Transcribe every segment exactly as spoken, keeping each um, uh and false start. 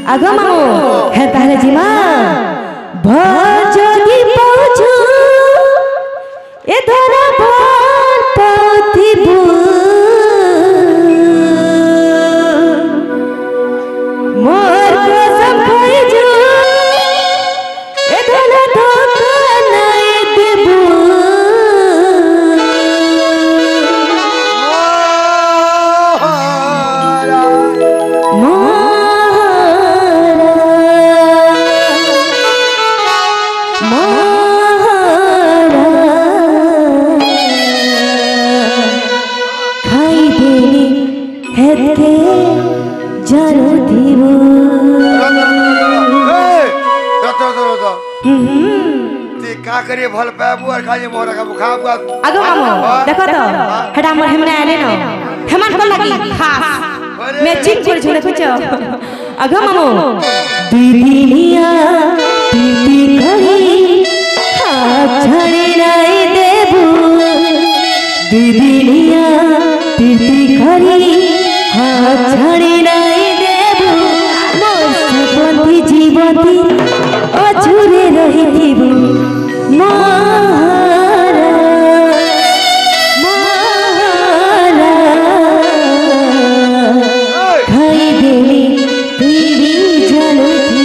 आगो मामू है ताले जीमा भजगी पहुँचू ए धरा भर पथिबू मोर कसम खइजू ए धरा धोखा नहीं देबू करिए भल पाबू और खाइए मोरा का बुखार बुआ आगो मामू देखो तो हेडा मोर हेमना आले न हेमन को लगी खास मैं चिक कर झुले कुछ आगो मामू दीदिया दीदी कही हाथ छड़े नहीं देबू दीदिया दीदी कही हाथ छड़े नहीं देबू मोर सपनी जीवती अछुरे रही थीबू मारा मारा खाई देली तेरी जलती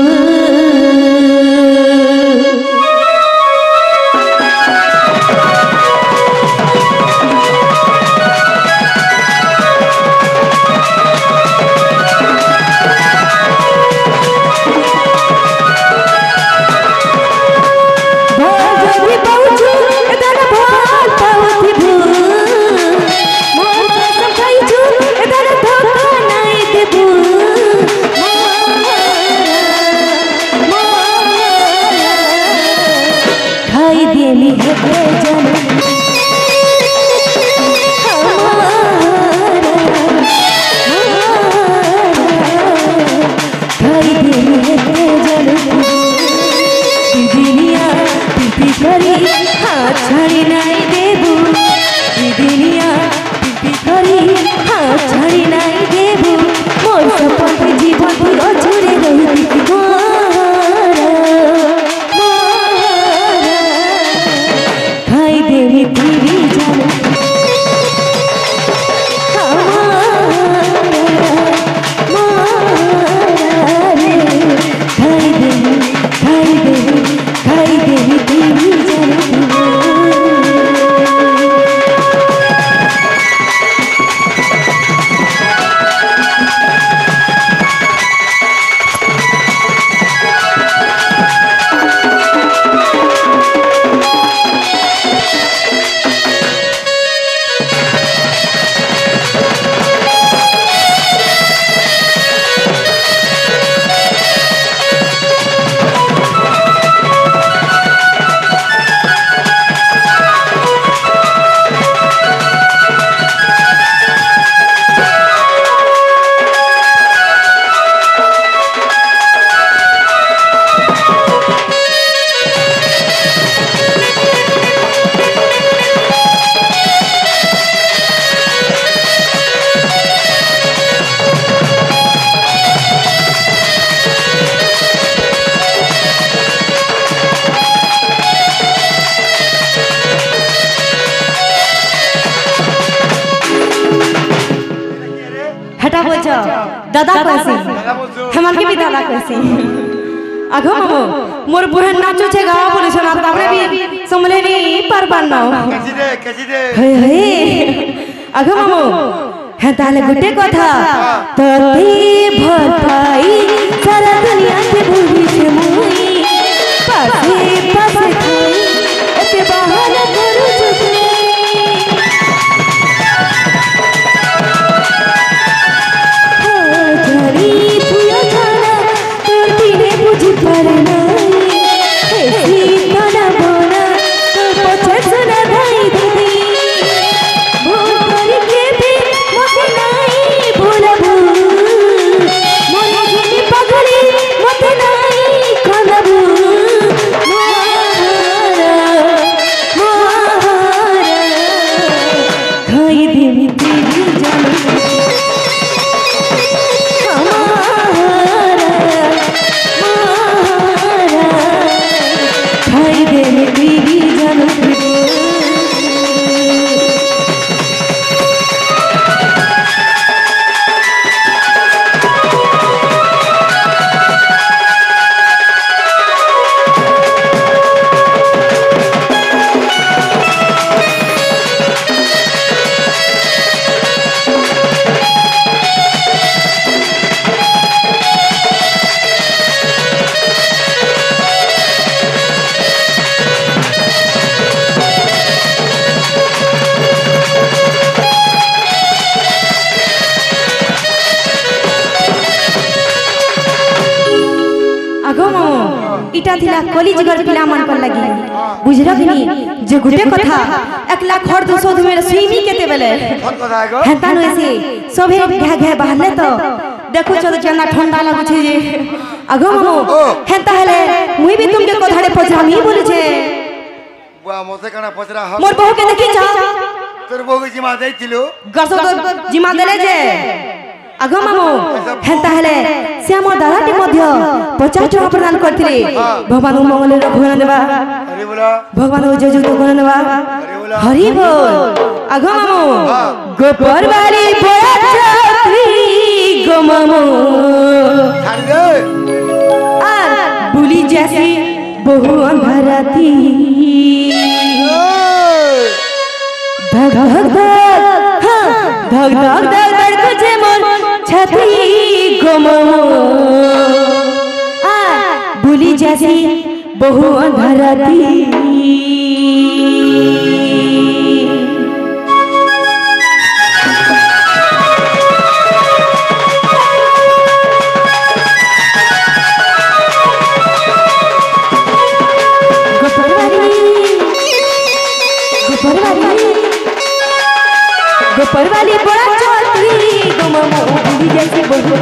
दादा कैसे हेमन के भी दादा कैसे आगो मामू मोर बुहन नाचो छे गावा बोले छना ताबरे भी समले नी परबान ना कैसी दे कैसी दे हे हे आगो मामू हे ताले गुटे कथा तोती भरपाई सारा दुनिया के भूली छे मुई पासे पासे खाई एते बहाना करू चुके मोर आगो मामो इटा थिला कॉलेज घर पिला मन कर लगी बुझरा कि नहीं जे गुटे कथा एक लाख और दो सौ में स्विमी केते बेले कौन कथा है गो हेता न ऐसे सभे घे घे बाहरले तो देखो छ जेना ठंडा लागु छे जे आगो मामो हेता हेले मुई भी तुमके कथारे पचरामी बोले छे बुआ मोसे कना पचरा हम मोर बहू के देखि छ तोर बहू के जिमा दैतिलो गसो तो जिमा देले जे आगो मामो हेता हेले श्याम दादाटी मध्य पचास टका प्रदान करथिले भगवान मंगल रखुना देबा अरे बोला भगवान ओ जेजु तो कोन देबा अरे बोला हरि बोल आगो मामो गोपर वाली बड़ा छात्री गो मामो छाड़ दे आ बुली जैसी बहु अंधाराती धग धग धग हाँ धग धग धग धग तुझे मोर छाती गो मामो आ बुली जैसी बहु अंधाराती गोपर वाली बड़ा चौधरी गो मामो बुली जैसी बहु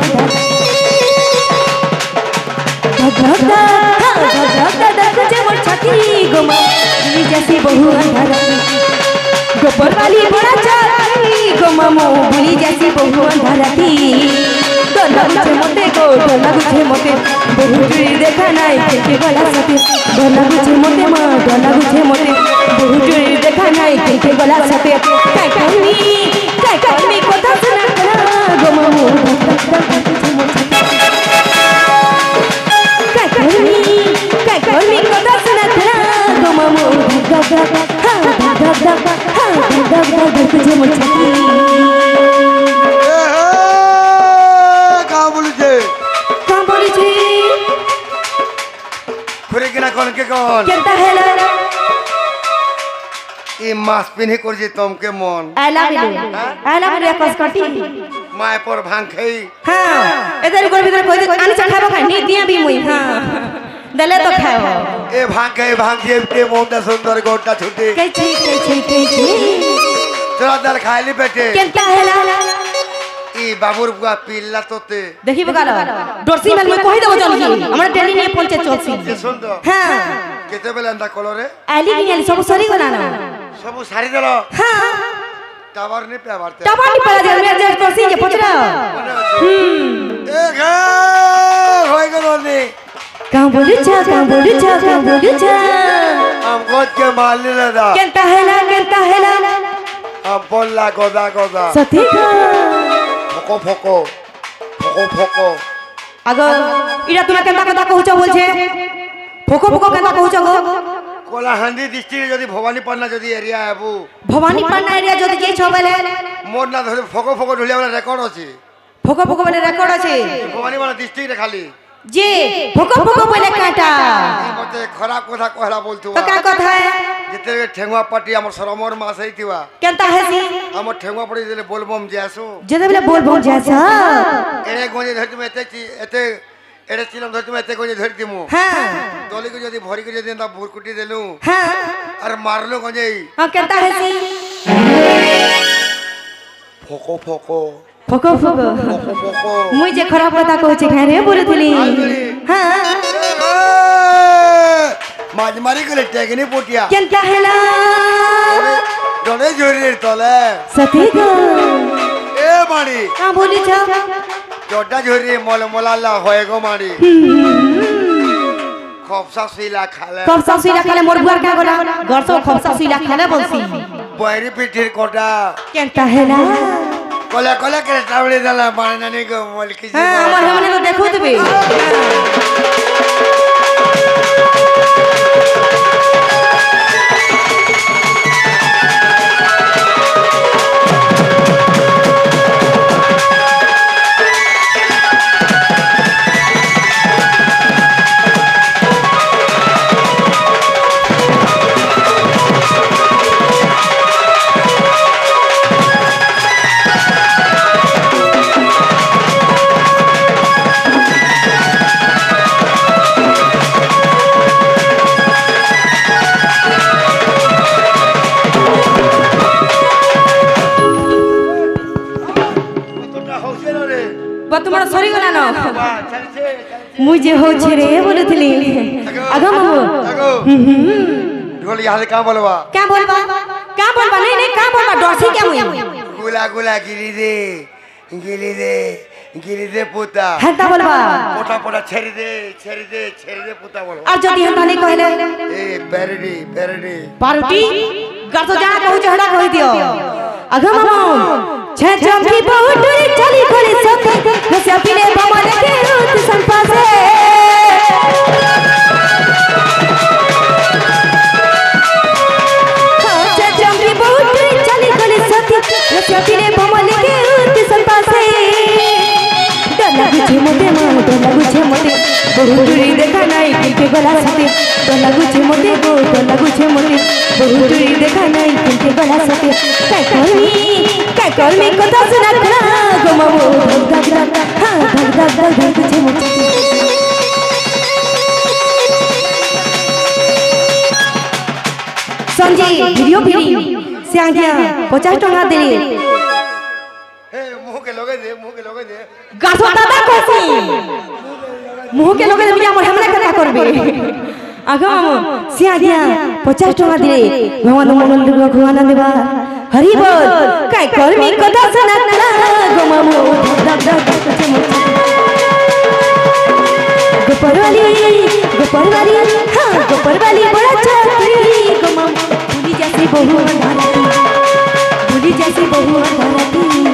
धग धग धग धग धग धग तुझे मोर छाती गो मामो बुली जैसी बहु अंधाराती गोपर वाली बड़ा चौधरी गो मामो बुली जैसी बहु अंधाराती डोला गुछे मोते गो डोला गुछे मोते बहु चुरी देखा नाई के गला सते डोला गुछे मोते मां डोला गुछे मोते बहु चुरी देखा नाई के गला सते काय कहनी काय कहनी कोथा सुना करा गो मामो काय कहनी काय कहनी कोथा सुना करा गो मामो धग धग हां धग धग हां धग धग तुझे मुझे कौन के कौन केता हेला ई मास पिन्ही कर जे तुमके मन आला बिलु आला बिलु कस कटी माय पर भांग खई हां एदर गोर भीतर कोई आनी चखाबो खाई नी दिया भी मुई हां दले तो खाओ ए भांग के भांग जे के मोटा सुंदर गोटा छुटी कई छी कई छी कई छी तोरा दल खाइली बेटे केता हेला ई बाबूर बुआ पिल्ला तोते देखी बगालो डोरसी मेल में कहि देबो जल्दी हमरा डेली नहीं पहुंचे चोसी जे सुन दो हां केते बेले अंदा कलरे आली की आली सब सरी गला ना सब सारी देलो हां टावर ने पे मारते टावर नहीं पड़ा जे मेरे जे डोरसी जे पचरा हम ए गा होय गलो ने का बोली छ का बोली छ का बोली छ हम गोद के मारने लगा केता हेला केता हेला हम बोलला गोदा गोदा सती का ফকো ফকো ফকো ফকো আগো ইরা তুমি কেনটা কথা কହୁଛ বলছে ফকো ফকো কেনটা কହୁଛ গো কোলাহান্দি ডিস্ট্রিক্টে যদি ভবানীপাটনা যদি এরিয়া আবু ভবানীপাটনা এরিয়া যদি কে ছ বলে মোর না ধরে ফকো ফকো ঢুলিয়া বলে রেকর্ড আছে ফকো ফকো বলে রেকর্ড আছে ভবানীপাটনা ডিস্ট্রিক্টে খালি জি ফকো ফকো বলে কাটা এই মতে খারাপ কথা কহলা বলতো তো কা কথা है যেতে ঠেঙ্গুয়া পাটি আমার সরমর মাস হইতিবা কেনটা হেসি আমার ঠেঙ্গুয়া পাটি দিলে বলবম যে আসো যেতে বলে বল বল যাসা এনে গঞ্জে ধরতি মে এতে এতে এড়ে ছিলাম ধরতি মে এতে গঞ্জে ধরতি মু হ্যাঁ দলিকে যদি ভরি করে যদি না বুরকুটি দেলু হ্যাঁ আর মারলো গঞ্জে হ্যাঁ কেনটা হেসি ফকো ফকো ফকো ফকো ফকো ফকো মুই যে খারাপ কথা কইছি ঘরে বলেছিলি হ্যাঁ মাছ মারি করে টেকনি পটিয়া কেনটা হেলা ডলে জরির তলে সতী গো এ মারি কা বলিছ জড্ডা ঝরি মল মলালা হয়ে গো মারি খপসা সুইলা খালে খপসা সুইলা খালে মোর বুয়ার কা গলা গরসো খপসা সুইলা খালে বলছি বয়রি পিঠির কোটা কেনটা হেলা কলে কলে করে টাবড়ি দেলা বানানি গো মলকি হ্যাঁ আমার হেমনে তো দেখো তুমি मुझे हो छे बोलुथली आगो मामू ढोल यहाँ से कहाँ बोलवा क्या बोलबा क्या बोलबा नहीं नहीं क्या बोलबा डोसी क्या मुई गुला गुला गिरी दे गिरी दे गिरी दे पुता हंता बोलबा पोटा पोटा छेरी दे छेरी दे छेरी दे पुता बोलवा और जदी हंता नहीं कहले ए पेरडी पेरडी पारुटी कर तो जा कहू झड़ा कहि दियो आगो मामू छे चमकी बहुत चली खोली सते हसे पिले बमन के रूत संपासे छे चमकी बहुत चली खोली सते हसे पिले बमन के रूत संपासे डला गुछे मोटे मान डला गुछे मोटे बहुत दूरी देखा नहीं किनके गला सते डला गुछे मोटे गो डला गुछे मोटे बहुत दूरी देखा नहीं किनके गला सते काय करमी काय करमी कथा सुना करा गो मामू धक धक धक हां धक धक धक धक गुछे मोटे संजी वीडियो भिड़ी से आ गया पचास टका देली ए मुंह के लोगे दे मुंह के लोगे दे गाछो दादा कोसी मुंह के लोगे दे मिया मोर हमने कथा करबे आगो मामू से आ गया पचास टका दिले भगवान मन भगवान देवा हरि बोल काय करमी कथा सुना करा गो मामू धक धक धक गुछे मोटे गोपरवाली गोपरवाली हां गोपरवाली बड़ा छात्री गो मामू भूली जैसी बहु अंधारा भूली जैसी बहु अंधारा